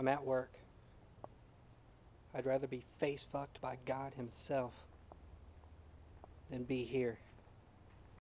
I'm at work. I'd rather be face fucked by God himself than be here.